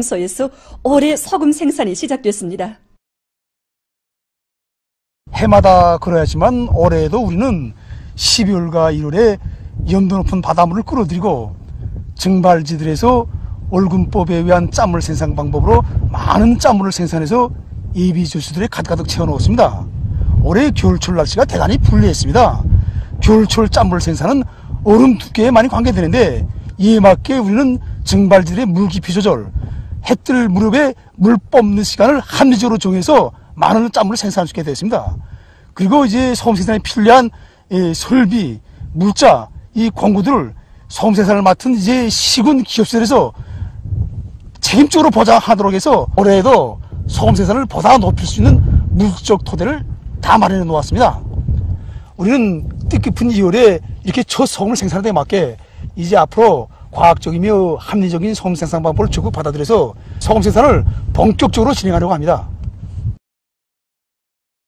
소에서 올해 소금 생산이 시작됐습니다. 해마다 그래야지만 올해에도 우리는 12월과 1월에 염도 높은 바닷물을 끌어들이고 증발지들에서 얼금법에 의한 짠물 생산 방법으로 많은 짠물을 생산해서 예비조수들에 가득가득 채워놓았습니다. 올해 겨울철 날씨가 대단히 불리했습니다. 겨울철 짠물 생산은 얼음 두께에 많이 관계되는데 이에 맞게 우리는 증발지들의 물 깊이 조절, 해뜰 무렵에 물 뽑는 시간을 합리적으로 정해서 많은 짠물을 생산할 수 있게 되었습니다. 그리고 이제 소금 생산에 필요한 설비, 물자, 이 공구들을 소금 생산을 맡은 이제 시군 기업들에서 책임적으로 보장하도록 해서 올해에도 소금 생산을 보다 높일 수 있는 물적 토대를 다 마련해 놓았습니다. 우리는 뜻깊은 2월에 이렇게 첫 소금을 생산하는 데 맞게 이제 앞으로 과학적이며 합리적인 소금 생산 방법을 적극 받아들여서 소금 생산을 본격적으로 진행하려고 합니다.